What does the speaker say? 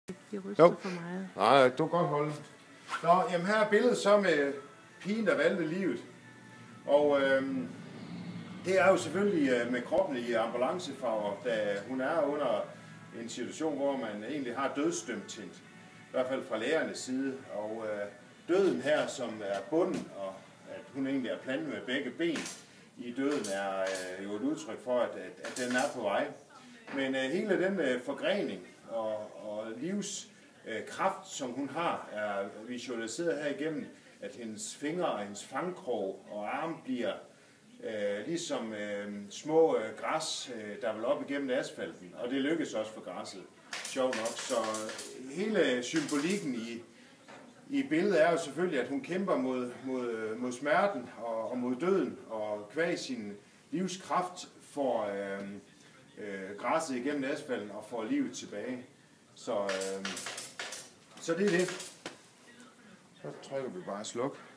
De ryster for meget. Nej, du kan godt holde. Nå, jamen her er billedet så med pigen, der valgte livet. Og det er jo selvfølgelig med kroppen i ambulancefarver, da hun er under en situation, hvor man egentlig har dødsdømt hende. I hvert fald fra lægernes side. Og døden her, som er bunden, og at hun egentlig er plantet med begge ben i døden, er jo et udtryk for, at den er på vej. Men hele den forgrening og livskraft, som hun har, er visualiseret her igennem, at hendes fingre og hendes fangkrog og arme bliver ligesom små græs, der vil op igennem asfalten. Og det lykkes også for græsset, sjovt nok. Så hele symbolikken i billedet er jo selvfølgelig, at hun kæmper mod smerten og mod døden, og kvæg sin livskraft får græsset igennem asfalten og får livet tilbage. Så det er det. Så trykker vi bare sluk.